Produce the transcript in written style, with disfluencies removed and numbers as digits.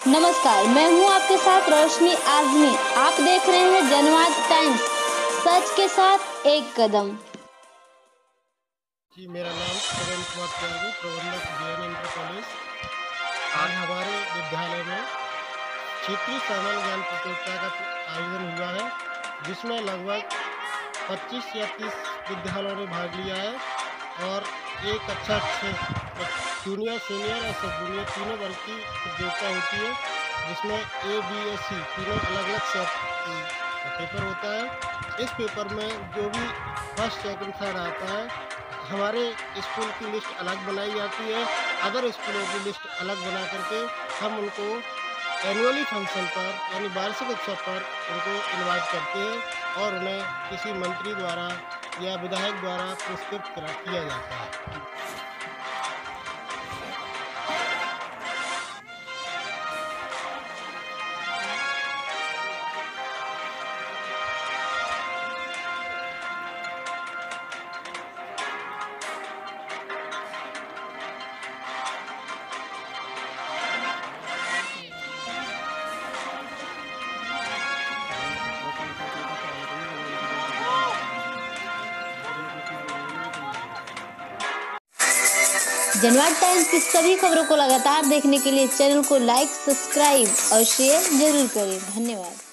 नमस्कार, मैं हूं आपके साथ रोशनी आजमी। आप देख रहे हैं जनवाद टाइम्स, सच के साथ एक कदम। जी, मेरा नाम पवन कुमार त्यागी, प्रबंधक जेएन इंटर कॉलेज। आज हमारे विद्यालय में क्षेत्रीय सामान्य ज्ञान प्रतियोगिता का आयोजन हुआ है, जिसमें लगभग 25 या 30 विद्यालयों ने भाग लिया है और एक अच्छा जूनियर, सीनियर और सब जूनियर तीनों वर्ग की प्रतियोगिता होती है, जिसमें ए, बी और सी तीनों अलग अलग सेट पेपर होता है। इस पेपर में जो भी फर्स्ट, सेकंड, थर्ड आता है, हमारे स्कूल की लिस्ट अलग बनाई जाती है। अदर स्कूलों की लिस्ट अलग बना करके हम उनको एनुअली फंक्शन पर यानी वार्षिक उत्सव पर उनको इनवाइट करते हैं और उन्हें किसी मंत्री द्वारा या विधायक द्वारा पुरस्कृत किया जाता है। जनवाद टाइम्स की सभी खबरों को लगातार देखने के लिए चैनल को लाइक, सब्सक्राइब और शेयर जरूर करें। धन्यवाद।